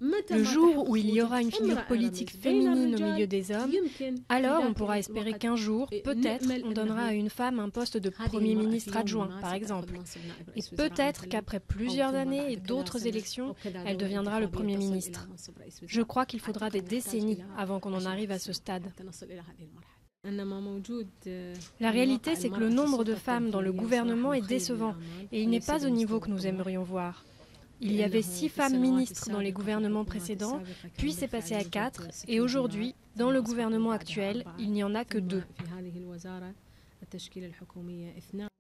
Le jour où il y aura une figure politique féminine au milieu des hommes, alors on pourra espérer qu'un jour, peut-être, on donnera à une femme un poste de Premier ministre adjoint, par exemple. Et peut-être qu'après plusieurs années et d'autres élections, elle deviendra le Premier ministre. Je crois qu'il faudra des décennies avant qu'on en arrive à ce stade. La réalité, c'est que le nombre de femmes dans le gouvernement est décevant et il n'est pas au niveau que nous aimerions voir. Il y avait 6 femmes ministres dans les gouvernements précédents, puis c'est passé à 4, et aujourd'hui, dans le gouvernement actuel, il n'y en a que 2.